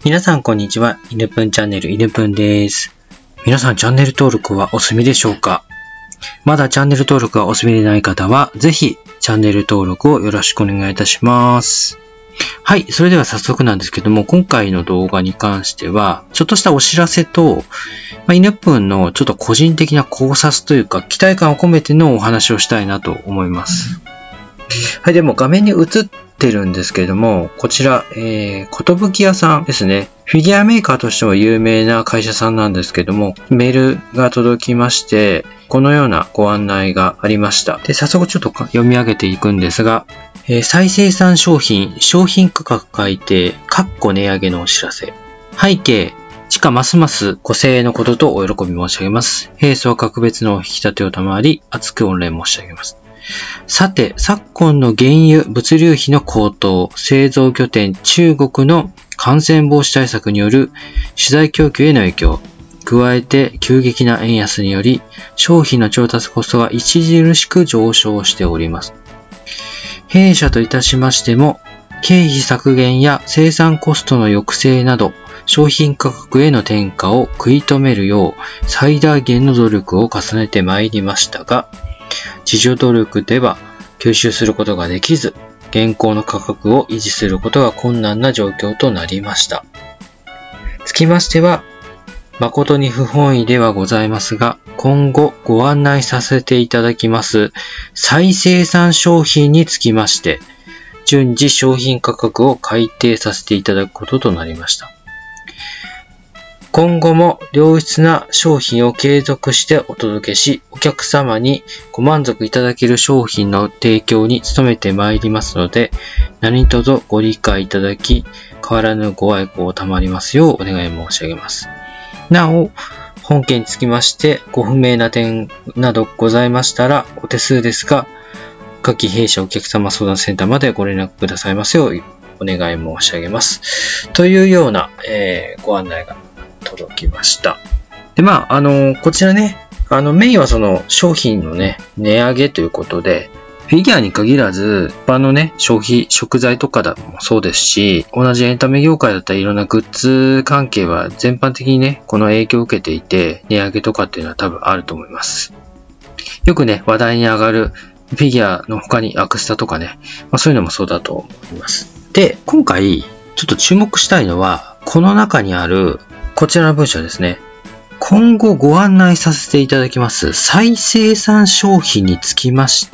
皆さんこんにちは。犬ぷんチャンネル犬ぷんです。皆さんチャンネル登録はお済みでしょうか？まだチャンネル登録がお済みでない方は、ぜひチャンネル登録をよろしくお願いいたします。はい。それでは早速なんですけども、今回の動画に関しては、ちょっとしたお知らせと、犬ぷんのちょっと個人的な考察というか、期待感を込めてのお話をしたいなと思います。はい。でも画面に映ってるんですけれども、こちら、ことぶき屋さんですね。フィギュアメーカーとしては有名な会社さんなんですけども、メールが届きまして、このようなご案内がありました。で、早速ちょっと読み上げていくんですが、再生産商品価格改定、値上げのお知らせ。背景、地価ますますご声援のこととお喜び申し上げます。平素は格別の引き立てを賜り、厚く御礼申し上げます。さて、昨今の原油、物流費の高騰、製造拠点中国の感染防止対策による資材供給への影響、加えて急激な円安により、商品の調達コストが著しく上昇しております。弊社といたしましても、経費削減や生産コストの抑制など、商品価格への転嫁を食い止めるよう最大限の努力を重ねてまいりましたが、自助努力では吸収することができず、現行の価格を維持することが困難な状況となりました。つきましては、誠に不本意ではございますが、今後ご案内させていただきます再生産商品につきまして、順次商品価格を改定させていただくこととなりました。今後も良質な商品を継続してお届けし、お客様にご満足いただける商品の提供に努めてまいりますので、何卒ご理解いただき、変わらぬご愛顧を賜りますようお願い申し上げます。なお、本件につきましてご不明な点などございましたら、お手数ですが、下記弊社お客様相談センターまでご連絡くださいますようお願い申し上げます。というような、ご案内が届きました。で、こちらね、メインはその商品のね、値上げということで、フィギュアに限らず、一般のね、消費、食材とかもそうですし、同じエンタメ業界だったりいろんなグッズ関係は全般的にね、この影響を受けていて、値上げとかっていうのは多分あると思います。よくね、話題に上がるフィギュアの他にアクスタとかね、そういうのもそうだと思います。で、今回、ちょっと注目したいのは、この中にある、こちらの文章ですね。今後ご案内させていただきます再生産商品につきまして、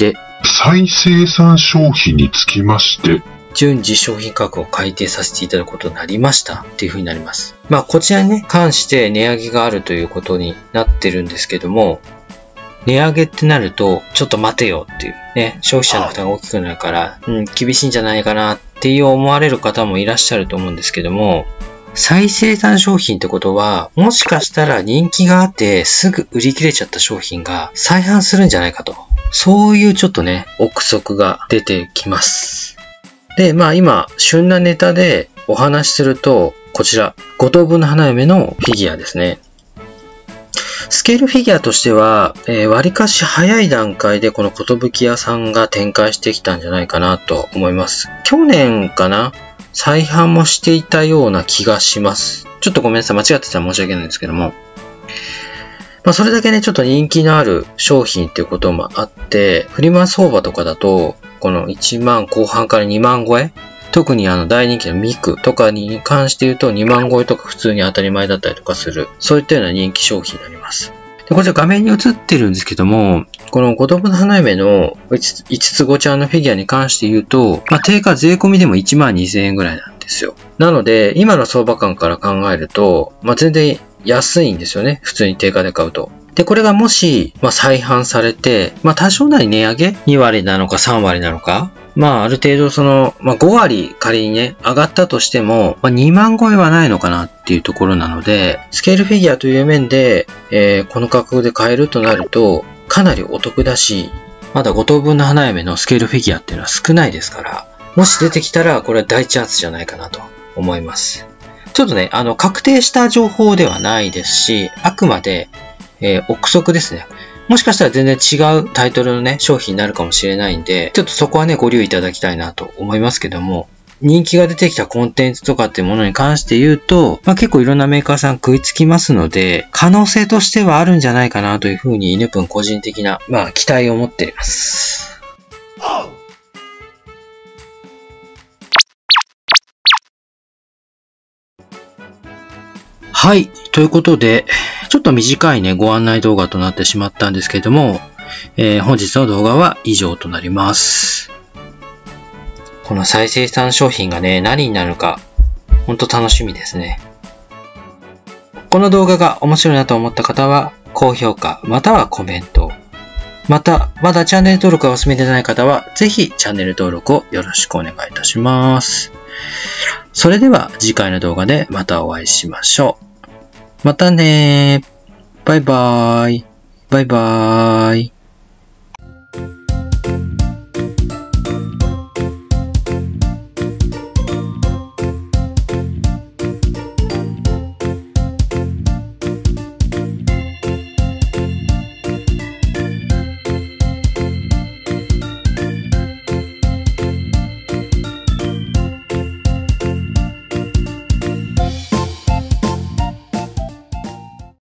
順次商品価格を改定させていただくことになりましたっていう風になります。こちらにね、関して値上げがあるということになってるんですけども、値上げってなると、ちょっと待てよっていうね、消費者の負担が大きくなるから、厳しいんじゃないかなっていう思われる方もいらっしゃると思うんですけども、再生産商品ってことは、もしかしたら人気があってすぐ売り切れちゃった商品が再販するんじゃないかと。そういうちょっとね、憶測が出てきます。で、今、旬なネタでお話しすると、こちら、五等分の花嫁のフィギュアですね。スケールフィギュアとしては、割かし早い段階でこのことぶき屋さんが展開してきたんじゃないかなと思います。去年かな？再販もしていたような気がします。ちょっとごめんなさい。間違ってたら申し訳ないんですけども。それだけね、ちょっと人気のある商品っていうこともあって、フリマ相場とかだと、この1万後半から2万超え、特に大人気のミクとかに関して言うと2万超えとか普通に当たり前だったりとかする、そういったような人気商品になります。で、こちら画面に映ってるんですけども、この五等分の花嫁の5つ子ちゃんのフィギュアに関して言うと、定価税込みでも12,000円ぐらいなんですよ。なので、今の相場感から考えると、全然安いんですよね。普通に定価で買うと。で、これがもし、再販されて、多少なり値上げ ?2 割なのか3割なのかある程度5割仮にね、上がったとしても、2万超えはないのかなっていうところなので、スケールフィギュアという面で、この価格で買えるとなると、かなりお得だし、まだ5等分の花嫁のスケールフィギュアっていうのは少ないですから、もし出てきたら、これは大チャンスじゃないかなと思います。ちょっとね、確定した情報ではないですし、あくまで、憶測ですね。もしかしたら全然違うタイトルのね、商品になるかもしれないんで、ちょっとそこはね、ご留意いただきたいなと思いますけども、 人気が出てきたコンテンツとかっていうものに関して言うと、結構いろんなメーカーさん食いつきますので、可能性としてはあるんじゃないかなというふうにイネプン個人的な、期待を持っています。はい。ということで、ちょっと短いね、ご案内動画となってしまったんですけれども、本日の動画は以上となります。この再生産商品がね、何になるか、ほんと楽しみですね。この動画が面白いなと思った方は、高評価、またはコメント。また、まだチャンネル登録がお済みでない方は、ぜひチャンネル登録をよろしくお願いいたします。それでは次回の動画でまたお会いしましょう。またねー。バイバーイ。バイバーイ。